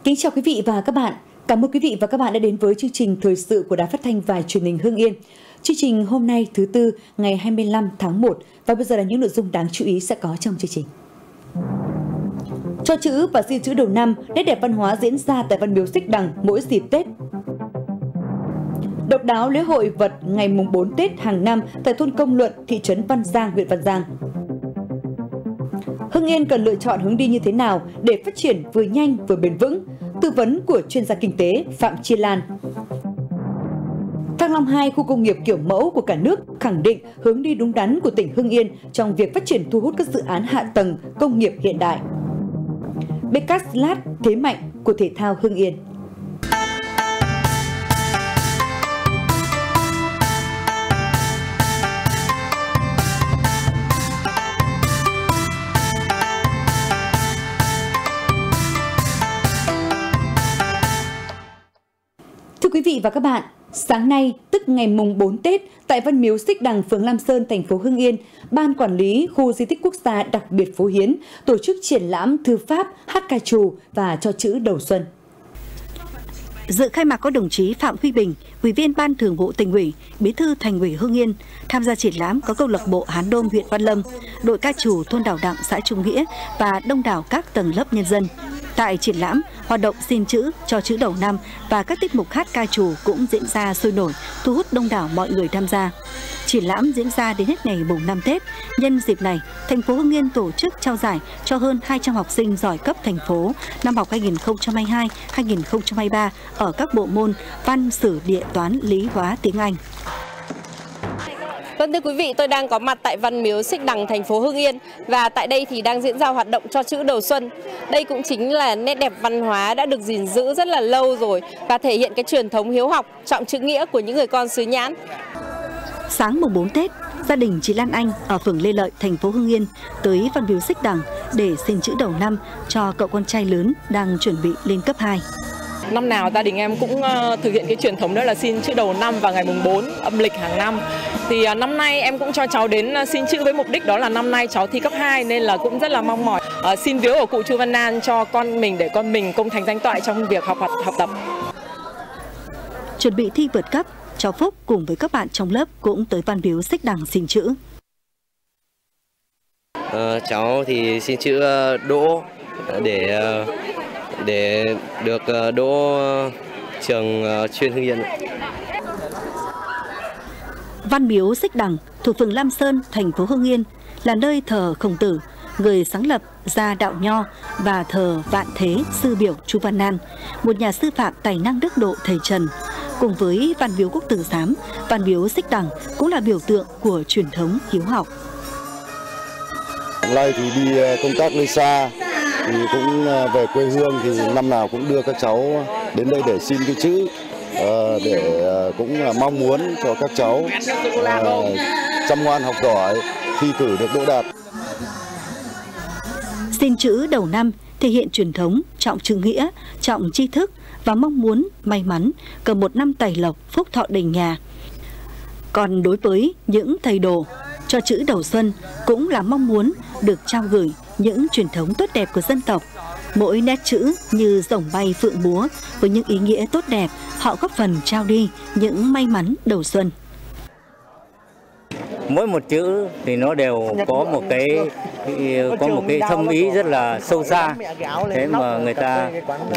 Kính chào quý vị và các bạn. Cảm ơn quý vị và các bạn đã đến với chương trình thời sự của Đài Phát thanh và Truyền hình Hưng Yên. Chương trình hôm nay thứ Tư ngày 25 tháng 1 và bây giờ là những nội dung đáng chú ý sẽ có trong chương trình. Cho chữ và xin chữ đầu năm, nét đẹp văn hóa diễn ra tại Văn Miếu Xích Đằng mỗi dịp Tết. Độc đáo lễ hội vật ngày mùng 4 Tết hàng năm tại thôn Công Luận, thị trấn Văn Giang, huyện Văn Giang. Hưng Yên cần lựa chọn hướng đi như thế nào để phát triển vừa nhanh vừa bền vững? Tư vấn của chuyên gia kinh tế Phạm Chi Lan. Thăng Long 2, khu công nghiệp kiểu mẫu của cả nước, khẳng định hướng đi đúng đắn của tỉnh Hưng Yên trong việc phát triển thu hút các dự án hạ tầng công nghiệp hiện đại. Beccaslat, thế mạnh của thể thao Hưng Yên. Thưa quý vị và các bạn, sáng nay, tức ngày mùng 4 Tết, tại Văn Miếu Xích Đằng, phường Lam Sơn, thành phố Hưng Yên, Ban Quản lý Khu Di tích Quốc gia đặc biệt Phố Hiến tổ chức triển lãm thư pháp, hát ca trù và cho chữ đầu xuân. Dự khai mạc có đồng chí Phạm Huy Bình, Ủy viên Ban Thường vụ Tỉnh ủy, Bí thư Thành ủy Hưng Yên. Tham gia triển lãm có câu lạc bộ Hán Đôm huyện Văn Lâm, đội ca trù thôn Đảo Đặng, xã Trung Nghĩa và đông đảo các tầng lớp nhân dân. Tại triển lãm, hoạt động xin chữ, cho chữ đầu năm và các tiết mục hát ca trù cũng diễn ra sôi nổi, thu hút đông đảo mọi người tham gia. Triển lãm diễn ra đến hết ngày mùng 5 Tết. Nhân dịp này, thành phố Hưng Yên tổ chức trao giải cho hơn 200 học sinh giỏi cấp thành phố năm học 2022-2023 ở các bộ môn văn, sử, địa, toán, lý, hóa, tiếng Anh. Vâng, thưa quý vị, tôi đang có mặt tại Văn Miếu Xích Đằng, thành phố Hưng Yên và tại đây thì đang diễn ra hoạt động cho chữ đầu xuân. Đây cũng chính là nét đẹp văn hóa đã được gìn giữ rất là lâu rồi và thể hiện cái truyền thống hiếu học, trọng chữ nghĩa của những người con xứ Nhãn. Sáng mùng 4 Tết, gia đình chị Lan Anh ở phường Lê Lợi, thành phố Hưng Yên tới Văn Miếu Xích Đằng để xin chữ đầu năm cho cậu con trai lớn đang chuẩn bị lên cấp 2. Năm nào gia đình em cũng thực hiện cái truyền thống đó là xin chữ đầu năm vào ngày mùng 4 âm lịch hàng năm. Thì năm nay em cũng cho cháu đến xin chữ với mục đích đó là năm nay cháu thi cấp 2 nên là cũng rất là mong mỏi xin viếng ở cụ Chu Văn An cho con mình để con mình công thành danh toại trong việc học tập. Chuẩn bị thi vượt cấp, cháu Phúc cùng với các bạn trong lớp cũng tới Văn Miếu Xích Đằng xin chữ. Cháu thì xin chữ đỗ để được đỗ trường chuyên Hưng Yên. Văn Miếu Xích Đằng thuộc phường Lam Sơn, thành phố Hưng Yên là nơi thờ Khổng Tử, người sáng lập ra đạo Nho, và thờ Vạn Thế sư biểu Chu Văn An, một nhà sư phạm tài năng đức độ thời Trần. Cùng với Văn Miếu Quốc Tử Giám, Văn Miếu Xích Đằng cũng là biểu tượng của truyền thống hiếu học. Hôm nay thì đi công tác nơi xa thì cũng về quê hương thì năm nào cũng đưa các cháu đến đây để xin cái chữ, để cũng là mong muốn cho các cháu chăm ngoan học giỏi, thi cử được đỗ đạt. Xin chữ đầu năm thể hiện truyền thống trọng chữ nghĩa, trọng tri thức và mong muốn may mắn cầu một năm tài lộc, phúc thọ đầy nhà. Còn đối với những thầy đồ, cho chữ đầu xuân cũng là mong muốn được trao gửi những truyền thống tốt đẹp của dân tộc. Mỗi nét chữ như rồng bay phượng múa, với những ý nghĩa tốt đẹp, họ góp phần trao đi những may mắn đầu xuân. Mỗi một chữ thì nó đều có một cái thâm ý rất là sâu xa. Thế mà người ta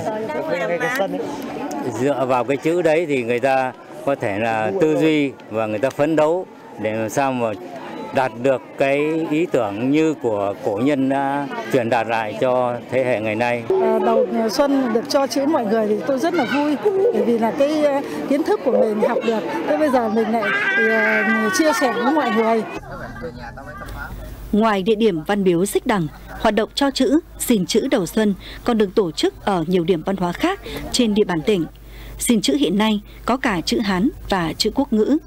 dựa vào cái chữ đấy thì người ta có thể là tư duy và người ta phấn đấu để làm sao mà đạt được cái ý tưởng như của cổ nhân đã truyền đạt lại cho thế hệ ngày nay. Đầu xuân được cho chữ mọi người thì tôi rất là vui, bởi vì là cái kiến thức của mình học được, thế bây giờ mình lại chia sẻ với mọi người. Ngoài địa điểm Văn Miếu Xích Đằng, hoạt động cho chữ, xin chữ đầu xuân còn được tổ chức ở nhiều điểm văn hóa khác trên địa bàn tỉnh. Xin chữ hiện nay có cả chữ Hán và chữ quốc ngữ.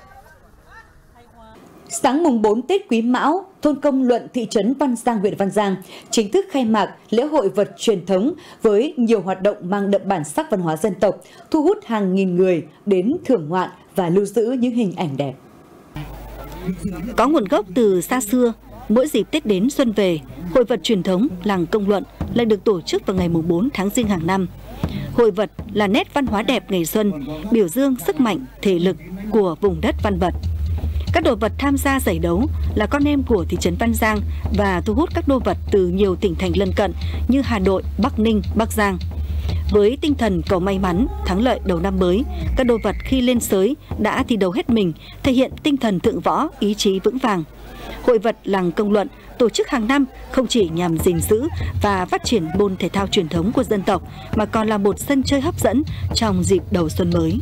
Sáng mùng 4 Tết Quý Mão, thôn Công Luận, thị trấn Văn Giang, huyện Văn Giang chính thức khai mạc lễ hội vật truyền thống với nhiều hoạt động mang đậm bản sắc văn hóa dân tộc, thu hút hàng nghìn người đến thưởng ngoạn và lưu giữ những hình ảnh đẹp. Có nguồn gốc từ xa xưa, mỗi dịp Tết đến xuân về, Hội vật truyền thống làng Công Luận lại được tổ chức vào ngày 4 tháng Giêng hàng năm. Hội vật là nét văn hóa đẹp ngày xuân, biểu dương sức mạnh, thể lực của vùng đất Văn Vật. Các đồ vật tham gia giải đấu là con em của thị trấn Văn Giang và thu hút các đô vật từ nhiều tỉnh thành lân cận như Hà Nội, Bắc Ninh, Bắc Giang. Với tinh thần cầu may mắn, thắng lợi đầu năm mới, các đô vật khi lên sới đã thi đấu hết mình, thể hiện tinh thần thượng võ, ý chí vững vàng. Hội vật làng Công Luận tổ chức hàng năm không chỉ nhằm gìn giữ và phát triển môn thể thao truyền thống của dân tộc, mà còn là một sân chơi hấp dẫn trong dịp đầu xuân mới.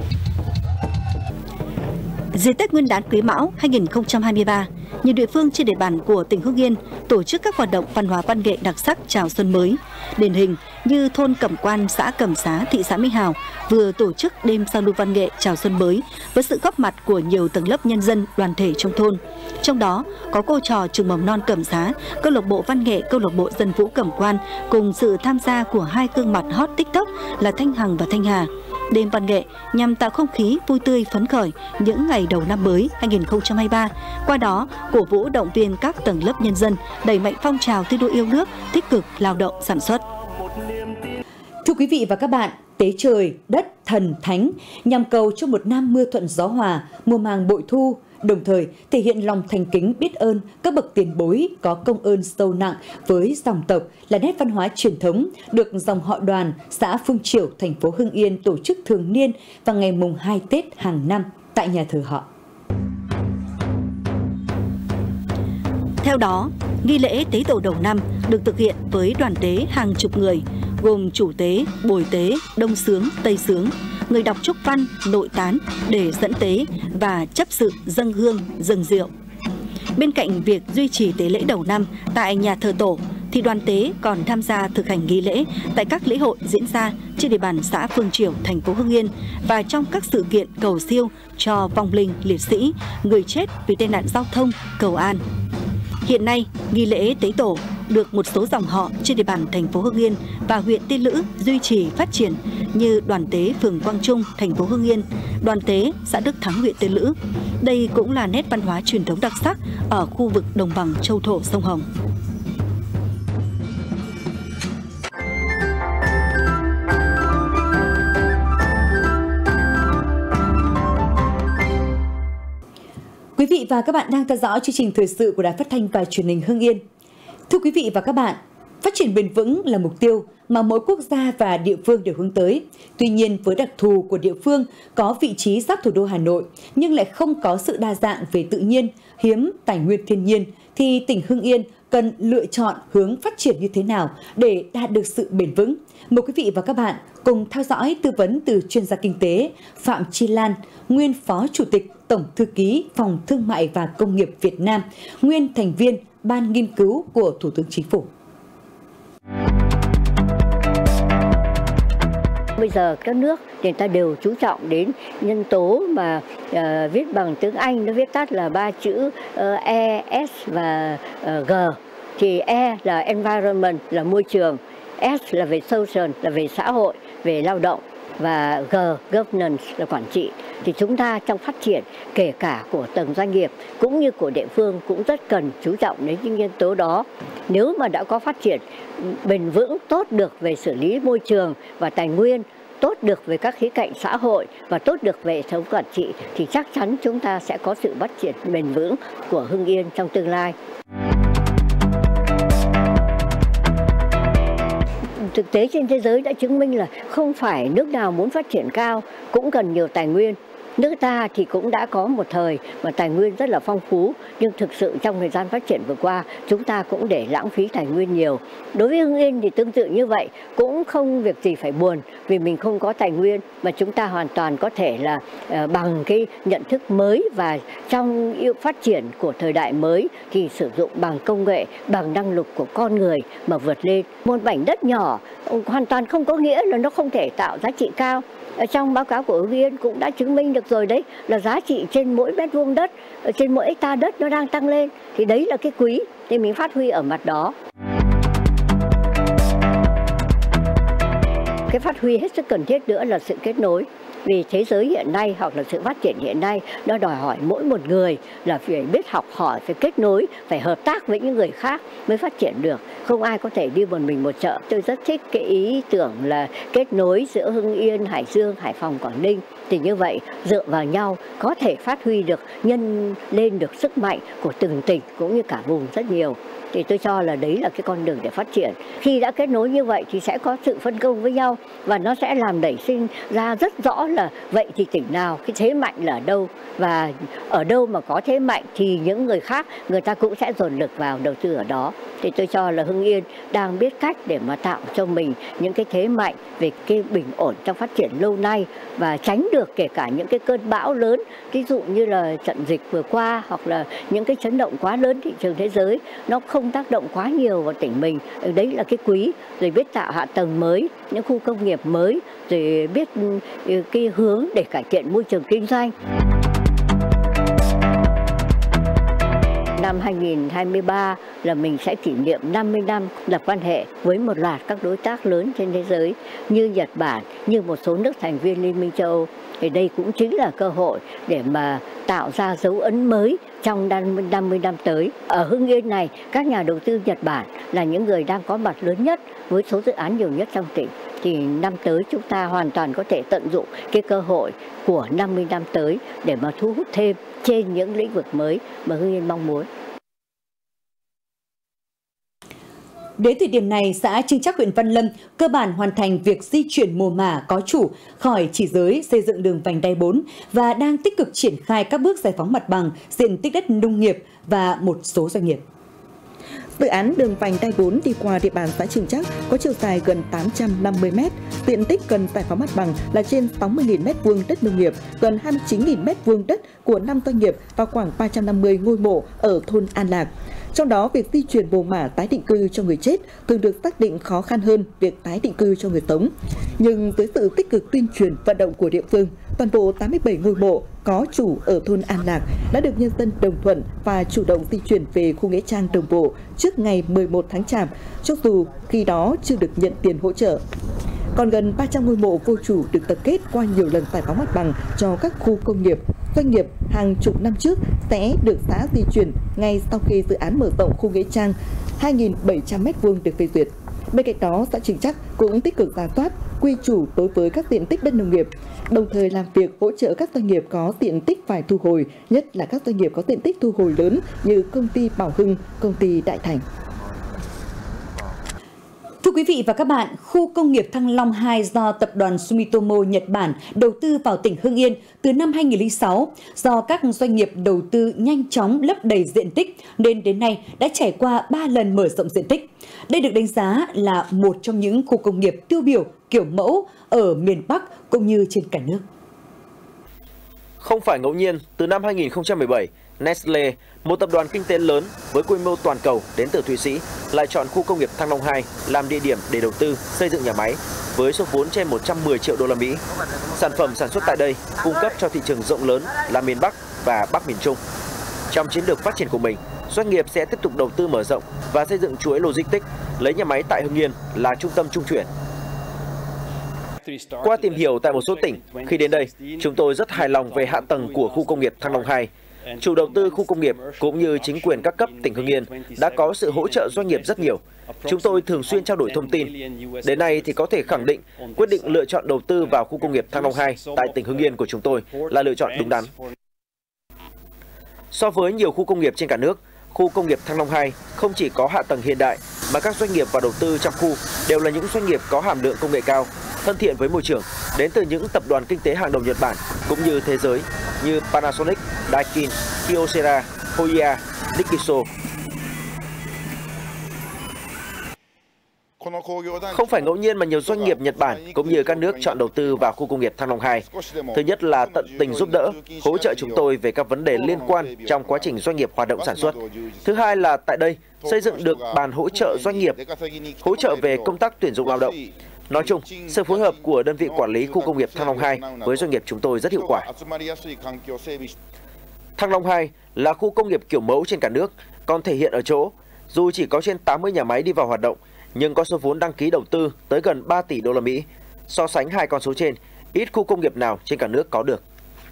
Dịp Tết Nguyên đán Quý Mão 2023, nhiều địa phương trên địa bàn của tỉnh Hưng Yên tổ chức các hoạt động văn hóa văn nghệ đặc sắc chào xuân mới. Điển hình như thôn Cẩm Quan, xã Cẩm Xá, thị xã Mỹ Hào vừa tổ chức đêm giao lưu văn nghệ chào xuân mới với sự góp mặt của nhiều tầng lớp nhân dân, đoàn thể trong thôn. Trong đó có cô trò trường mầm non Cẩm Xá, câu lạc bộ văn nghệ, câu lạc bộ dân vũ Cẩm Quan cùng sự tham gia của hai gương mặt hot TikTok là Thanh Hằng và Thanh Hà. Đêm văn nghệ nhằm tạo không khí vui tươi phấn khởi những ngày đầu năm mới 2023, qua đó cổ vũ động viên các tầng lớp nhân dân đẩy mạnh phong trào thi đua yêu nước, tích cực lao động sản xuất. Thưa quý vị và các bạn, tế trời, đất, thần, thánh nhằm cầu cho một năm mưa thuận gió hòa, mùa màng bội thu, đồng thời thể hiện lòng thành kính biết ơn các bậc tiền bối có công ơn sâu nặng với dòng tộc là nét văn hóa truyền thống được dòng họ Đoàn, xã Phương Triểu, thành phố Hưng Yên tổ chức thường niên vào ngày mùng 2 Tết hàng năm tại nhà thờ họ. Theo đó, nghi lễ tế tổ đầu năm được thực hiện với đoàn tế hàng chục người, gồm chủ tế, bồi tế, đông xướng, tây xướng, người đọc chúc văn, nội tán để dẫn tế và chấp sự dâng hương, dâng rượu. Bên cạnh việc duy trì tế lễ đầu năm tại nhà thờ tổ, thì đoàn tế còn tham gia thực hành nghi lễ tại các lễ hội diễn ra trên địa bàn xã Phương Triểu, thành phố Hưng Yên và trong các sự kiện cầu siêu cho vong linh liệt sĩ, người chết vì tai nạn giao thông, cầu an. Hiện nay, nghi lễ tế tổ được một số dòng họ trên địa bàn thành phố Hưng Yên và huyện Tiên Lữ duy trì phát triển như đoàn tế phường Quang Trung, thành phố Hưng Yên, đoàn tế xã Đức Thắng, huyện Tiên Lữ. Đây cũng là nét văn hóa truyền thống đặc sắc ở khu vực đồng bằng châu thổ sông Hồng. Quý vị và các bạn đang theo dõi chương trình thời sự của Đài Phát thanh và Truyền hình Hưng Yên. Thưa quý vị và các bạn, phát triển bền vững là mục tiêu mà mỗi quốc gia và địa phương đều hướng tới. Tuy nhiên, với đặc thù của địa phương có vị trí giáp thủ đô Hà Nội nhưng lại không có sự đa dạng về tự nhiên, hiếm tài nguyên thiên nhiên, thì tỉnh Hưng Yên cần lựa chọn hướng phát triển như thế nào để đạt được sự bền vững. Mời quý vị và các bạn cùng theo dõi tư vấn từ chuyên gia kinh tế Phạm Chi Lan, nguyên Phó Chủ tịch Tổng Thư ký Phòng Thương mại và Công nghiệp Việt Nam, nguyên thành viên Ban nghiên cứu của Thủ tướng Chính phủ. Bây giờ các nước người ta đều chú trọng đến nhân tố mà viết bằng tiếng Anh, nó viết tắt là 3 chữ E, S và G. Thì E là environment, là môi trường, S là về social, là về xã hội, về lao động, và G, governance, là quản trị. Thì chúng ta trong phát triển, kể cả của tầng doanh nghiệp cũng như của địa phương, cũng rất cần chú trọng đến những nhân tố đó. Nếu mà đã có phát triển bền vững, tốt được về xử lý môi trường và tài nguyên, tốt được về các khía cạnh xã hội và tốt được về hệ thống quản trị, thì chắc chắn chúng ta sẽ có sự phát triển bền vững của Hưng Yên trong tương lai. Thực tế trên thế giới đã chứng minh là không phải nước nào muốn phát triển cao cũng cần nhiều tài nguyên. Nước ta thì cũng đã có một thời mà tài nguyên rất là phong phú, nhưng thực sự trong thời gian phát triển vừa qua chúng ta cũng để lãng phí tài nguyên nhiều. Đối với Hưng Yên thì tương tự như vậy, cũng không việc gì phải buồn vì mình không có tài nguyên, mà chúng ta hoàn toàn có thể là bằng cái nhận thức mới và trong phát triển của thời đại mới thì sử dụng bằng công nghệ, bằng năng lực của con người mà vượt lên. Một mảnh đất nhỏ hoàn toàn không có nghĩa là nó không thể tạo giá trị cao. Ở trong báo cáo của Hưng Yên cũng đã chứng minh được rồi đấy, là giá trị trên mỗi mét vuông đất, trên mỗi hectare đất nó đang tăng lên. Thì đấy là cái quý, thì mình phát huy ở mặt đó. Cái phát huy hết sức cần thiết nữa là sự kết nối. Vì thế giới hiện nay hoặc là sự phát triển hiện nay nó đòi hỏi mỗi một người là phải biết học hỏi, phải kết nối, phải hợp tác với những người khác mới phát triển được. Không ai có thể đi một mình một chợ. Tôi rất thích cái ý tưởng là kết nối giữa Hưng Yên, Hải Dương, Hải Phòng, Quảng Ninh. Thì như vậy dựa vào nhau có thể phát huy được, nhân lên được sức mạnh của từng tỉnh cũng như cả vùng rất nhiều. Thì tôi cho là đấy là cái con đường để phát triển. Khi đã kết nối như vậy thì sẽ có sự phân công với nhau và nó sẽ làm nảy sinh ra rất rõ là vậy thì tỉnh nào, cái thế mạnh là ở đâu, và ở đâu mà có thế mạnh thì những người khác người ta cũng sẽ dồn lực vào đầu tư ở đó. Thì tôi cho là Hưng Yên đang biết cách để mà tạo cho mình những cái thế mạnh về cái bình ổn trong phát triển lâu nay và tránh được kể cả những cái cơn bão lớn, ví dụ như là trận dịch vừa qua hoặc là những cái chấn động quá lớn thị trường thế giới nó không tác động quá nhiều vào tỉnh mình. Đấy là cái quý, rồi biết tạo hạ tầng mới, những khu công nghiệp mới, rồi biết cái hướng để cải thiện môi trường kinh doanh. Năm 2023 là mình sẽ kỷ niệm 50 năm lập quan hệ với một loạt các đối tác lớn trên thế giới như Nhật Bản, như một số nước thành viên Liên minh châu Âu. Thì đây cũng chính là cơ hội để mà tạo ra dấu ấn mới trong 50 năm tới. Ở Hưng Yên này, các nhà đầu tư Nhật Bản là những người đang có mặt lớn nhất với số dự án nhiều nhất trong tỉnh. Thì năm tới chúng ta hoàn toàn có thể tận dụng cái cơ hội của 50 năm tới để mà thu hút thêm trên những lĩnh vực mới mà Hưng Yên mong muốn. Đến thời điểm này, xã Trưng Trắc, huyện Văn Lâm cơ bản hoàn thành việc di chuyển mồ mả có chủ khỏi chỉ giới xây dựng đường vành đai 4 và đang tích cực triển khai các bước giải phóng mặt bằng, diện tích đất nông nghiệp và một số doanh nghiệp. Dự án đường vành đai 4 đi qua địa bàn xã Trưng Trắc có chiều dài gần 850 m, diện tích cần giải phóng mặt bằng là trên 60.000 m² đất nông nghiệp, gần 29.000 m² đất của 5 doanh nghiệp và khoảng 350 ngôi mộ ở thôn An Lạc. Trong đó, việc di chuyển mồ mả tái định cư cho người chết thường được xác định khó khăn hơn việc tái định cư cho người sống. Nhưng với sự tích cực tuyên truyền vận động của địa phương, toàn bộ 87 ngôi mộ có chủ ở thôn An Lạc đã được nhân dân đồng thuận và chủ động di chuyển về khu nghĩa trang đồng bộ trước ngày 11 tháng Chạp, cho dù khi đó chưa được nhận tiền hỗ trợ. Còn gần 300 ngôi mộ vô chủ được tập kết qua nhiều lần giải phóng mặt bằng cho các khu công nghiệp, doanh nghiệp hàng chục năm trước sẽ được xã di chuyển ngay sau khi dự án mở rộng khu nghĩa trang 2.700 m² được phê duyệt. Bên cạnh đó, xã Trưng Trắc cũng tích cực rà soát, quy chủ đối với các diện tích đất nông nghiệp, đồng thời làm việc hỗ trợ các doanh nghiệp có diện tích phải thu hồi, nhất là các doanh nghiệp có diện tích thu hồi lớn như công ty Bảo Hưng, công ty Đại Thành. Thưa quý vị và các bạn, khu công nghiệp Thăng Long 2 do tập đoàn Sumitomo Nhật Bản đầu tư vào tỉnh Hưng Yên từ năm 2006, do các doanh nghiệp đầu tư nhanh chóng lấp đầy diện tích nên đến nay đã trải qua 3 lần mở rộng diện tích. Đây được đánh giá là một trong những khu công nghiệp tiêu biểu kiểu mẫu ở miền Bắc cũng như trên cả nước. Không phải ngẫu nhiên, từ năm 2017, Nestle, một tập đoàn kinh tế lớn với quy mô toàn cầu đến từ Thụy Sĩ, lại chọn khu công nghiệp Thăng Long 2 làm địa điểm để đầu tư xây dựng nhà máy với số vốn trên 110 triệu đô la Mỹ. Sản phẩm sản xuất tại đây cung cấp cho thị trường rộng lớn là miền Bắc và Bắc miền Trung. Trong chiến lược phát triển của mình, doanh nghiệp sẽ tiếp tục đầu tư mở rộng và xây dựng chuỗi logistics, lấy nhà máy tại Hưng Yên là trung tâm trung chuyển. Qua tìm hiểu tại một số tỉnh, khi đến đây, chúng tôi rất hài lòng về hạ tầng của khu công nghiệp Thăng Long 2. Chủ đầu tư khu công nghiệp cũng như chính quyền các cấp tỉnh Hưng Yên đã có sự hỗ trợ doanh nghiệp rất nhiều. Chúng tôi thường xuyên trao đổi thông tin. Đến nay thì có thể khẳng định quyết định lựa chọn đầu tư vào khu công nghiệp Thăng Long 2 tại tỉnh Hưng Yên của chúng tôi là lựa chọn đúng đắn. So với nhiều khu công nghiệp trên cả nước, khu công nghiệp Thăng Long 2 không chỉ có hạ tầng hiện đại mà các doanh nghiệp vào đầu tư trong khu đều là những doanh nghiệp có hàm lượng công nghệ cao, thân thiện với môi trường, đến từ những tập đoàn kinh tế hàng đầu Nhật Bản cũng như thế giới như Panasonic, Daikin, Kyocera, Hoya, Nikiso. Không phải ngẫu nhiên mà nhiều doanh nghiệp Nhật Bản cũng như các nước chọn đầu tư vào khu công nghiệp Thăng Long 2. Thứ nhất là tận tình giúp đỡ, hỗ trợ chúng tôi về các vấn đề liên quan trong quá trình doanh nghiệp hoạt động sản xuất. Thứ hai là tại đây xây dựng được bàn hỗ trợ doanh nghiệp, hỗ trợ về công tác tuyển dụng lao động. Nói chung, sự phối hợp của đơn vị quản lý khu công nghiệp Thăng Long 2 với doanh nghiệp chúng tôi rất hiệu quả. Thăng Long 2 là khu công nghiệp kiểu mẫu trên cả nước, còn thể hiện ở chỗ, dù chỉ có trên 80 nhà máy đi vào hoạt động, nhưng có số vốn đăng ký đầu tư tới gần 3 tỷ đô la Mỹ. So sánh hai con số trên, ít khu công nghiệp nào trên cả nước có được.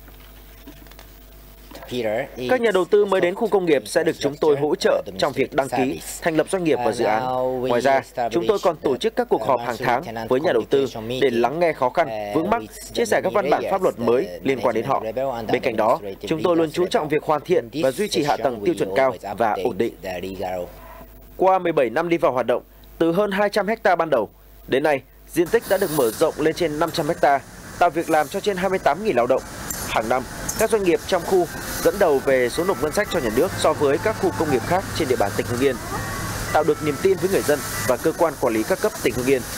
Các nhà đầu tư mới đến khu công nghiệp sẽ được chúng tôi hỗ trợ trong việc đăng ký, thành lập doanh nghiệp và dự án. Ngoài ra, chúng tôi còn tổ chức các cuộc họp hàng tháng với nhà đầu tư để lắng nghe khó khăn, vướng mắc, chia sẻ các văn bản pháp luật mới liên quan đến họ. Bên cạnh đó, chúng tôi luôn chú trọng việc hoàn thiện và duy trì hạ tầng tiêu chuẩn cao và ổn định. Qua 17 năm đi vào hoạt động, từ hơn 200 ha ban đầu, đến nay, diện tích đã được mở rộng lên trên 500 ha, tạo việc làm cho trên 28.000 lao động. Hàng năm, các doanh nghiệp trong khu dẫn đầu về số nộp ngân sách cho nhà nước so với các khu công nghiệp khác trên địa bàn tỉnh Hưng Yên, tạo được niềm tin với người dân và cơ quan quản lý các cấp tỉnh Hưng Yên.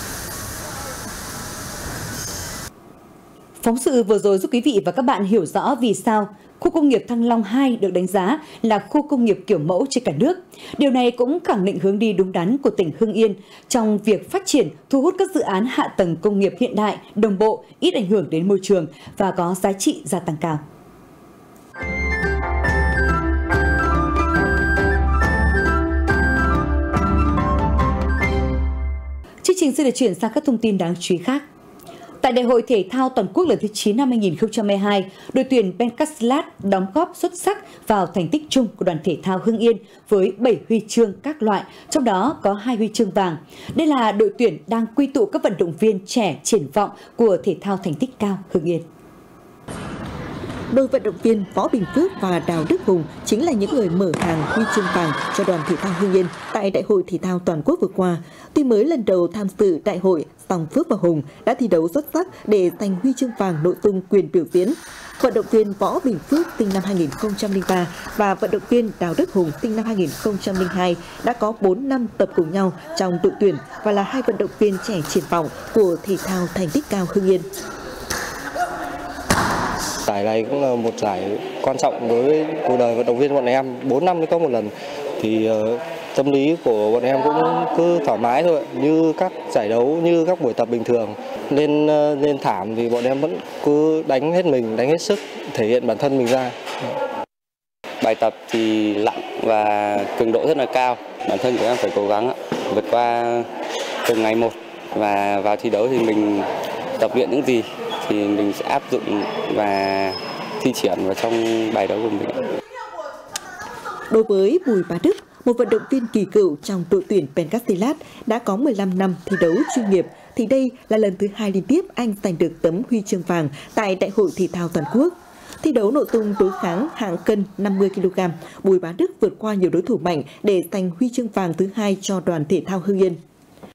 Phóng sự vừa rồi giúp quý vị và các bạn hiểu rõ vì sao khu công nghiệp Thăng Long 2 được đánh giá là khu công nghiệp kiểu mẫu trên cả nước. Điều này cũng khẳng định hướng đi đúng đắn của tỉnh Hưng Yên trong việc phát triển, thu hút các dự án hạ tầng công nghiệp hiện đại, đồng bộ, ít ảnh hưởng đến môi trường và có giá trị gia tăng cao. Chương trình sẽ được chuyển sang các thông tin đáng chú ý khác. Tại Đại hội Thể thao Toàn quốc lần thứ 9 năm 2022, đội tuyển Pencastilat đóng góp xuất sắc vào thành tích chung của đoàn thể thao Hưng Yên với 7 huy chương các loại, trong đó có 2 huy chương vàng. Đây là đội tuyển đang quy tụ các vận động viên trẻ triển vọng của thể thao thành tích cao Hưng Yên. Đôi vận động viên Võ Bình Phước và Đào Đức Hùng chính là những người mở hàng huy chương vàng cho đoàn thể thao Hưng Yên tại Đại hội Thể thao Toàn quốc vừa qua. Tuy mới lần đầu tham dự đại hội, song Phước và Hùng đã thi đấu xuất sắc để giành huy chương vàng nội dung quyền biểu diễn. Vận động viên Võ Bình Phước sinh năm 2003 và vận động viên Đào Đức Hùng sinh năm 2002 đã có 4 năm tập cùng nhau trong đội tuyển và là 2 vận động viên trẻ triển vọng của thể thao thành tích cao Hưng Yên. Giải này cũng là một giải quan trọng đối với cuộc đời vận động viên bọn em, 4 năm mới có một lần. Thì tâm lý của bọn em cũng cứ thoải mái thôi, như các giải đấu, như các buổi tập bình thường. Lên thảm thì bọn em vẫn cứ đánh hết mình, đánh hết sức, thể hiện bản thân mình ra. Bài tập thì nặng và cường độ rất là cao. Bản thân của em phải cố gắng vượt qua từng ngày một, và vào thi đấu thì mình tập luyện những gì thì mình sẽ áp dụng và thi triển vào trong bài đấu của mình. Đối với Bùi Bá Đức, một vận động viên kỳ cựu trong đội tuyển Pencastilat đã có 15 năm thi đấu chuyên nghiệp, thì đây là lần thứ 2 liên tiếp anh giành được tấm huy chương vàng tại Đại hội Thể thao Toàn quốc. Thi đấu nội dung đối kháng hạng cân 50 kg, Bùi Bá Đức vượt qua nhiều đối thủ mạnh để giành huy chương vàng thứ 2 cho đoàn thể thao Hưng Yên.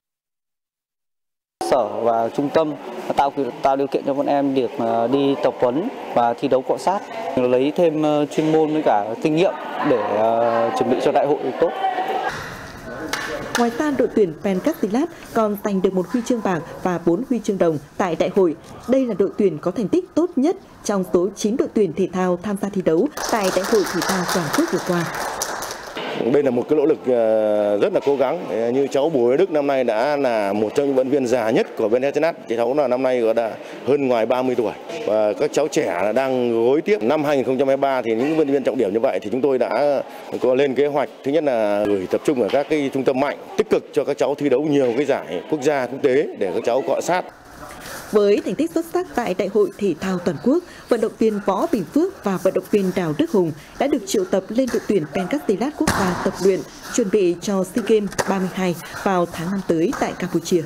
Sở và trung tâm tạo điều kiện cho bọn em được đi tập huấn và thi đấu cọ sát, lấy thêm chuyên môn với cả kinh nghiệm để chuẩn bị cho đại hội tốt. Ngoài ra, đội tuyển Pencastilat còn giành được 1 huy chương bạc và 4 huy chương đồng tại đại hội. Đây là đội tuyển có thành tích tốt nhất trong số 9 đội tuyển thể thao tham gia thi đấu tại Đại hội Thể thao Toàn quốc vừa qua. Đây là một cái nỗ lực rất là cố gắng. Như cháu Bùi Đức năm nay đã là một trong những vận động viên già nhất của Pencastilat. Cháu là năm nay đã hơn ngoài 30 tuổi. Và các cháu trẻ đang gối tiếp. Năm 2023 thì những vận động viên trọng điểm như vậy thì chúng tôi đã có lên kế hoạch. Thứ nhất là gửi tập trung ở các cái trung tâm mạnh, tích cực cho các cháu thi đấu nhiều cái giải quốc gia, quốc tế để các cháu cọ sát. Với thành tích xuất sắc tại Đại hội Thể thao Toàn quốc, vận động viên Võ Bình Phước và vận động viên Đào Đức Hùng đã được triệu tập lên đội tuyển Pencastilat quốc gia tập luyện, chuẩn bị cho SEA Games 32 vào tháng 5 tới tại Campuchia.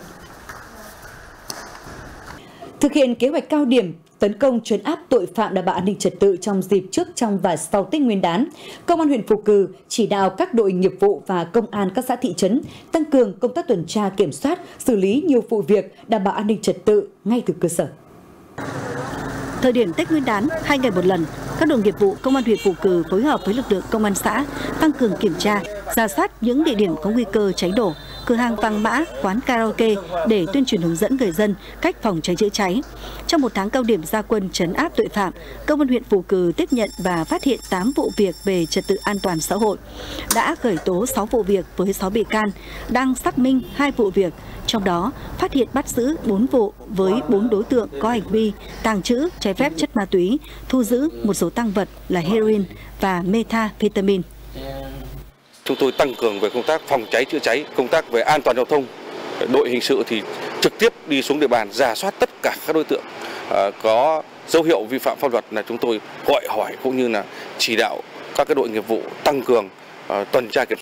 Thực hiện kế hoạch cao điểm tấn công trấn áp tội phạm đảm bảo an ninh trật tự trong dịp trước, trong và sau Tết Nguyên đán, Công an huyện Phù Cử chỉ đạo các đội nghiệp vụ và công an các xã thị trấn tăng cường công tác tuần tra kiểm soát, xử lý nhiều vụ việc đảm bảo an ninh trật tự ngay từ cơ sở. Thời điểm Tết Nguyên đán, 2 ngày một lần, các đội nghiệp vụ Công an huyện Phù Cử phối hợp với lực lượng công an xã tăng cường kiểm tra, rà soát những địa điểm có nguy cơ cháy nổ, cửa hàng vàng mã, quán karaoke để tuyên truyền hướng dẫn người dân cách phòng cháy chữa cháy. Trong một tháng cao điểm ra quân trấn áp tội phạm, Công an huyện Phù Cử tiếp nhận và phát hiện 8 vụ việc về trật tự an toàn xã hội, đã khởi tố 6 vụ việc với 6 bị can, đang xác minh 2 vụ việc, trong đó phát hiện bắt giữ 4 vụ với 4 đối tượng có hành vi tàng trữ trái phép chất ma túy, thu giữ một số tang vật là heroin và methamphetamine. Chúng tôi tăng cường về công tác phòng cháy chữa cháy, công tác về an toàn giao thông. Đội hình sự thì trực tiếp đi xuống địa bàn rà soát tất cả các đối tượng có dấu hiệu vi phạm pháp luật là chúng tôi gọi hỏi cũng như là chỉ đạo các cái đội nghiệp vụ tăng cường tuần tra kiểm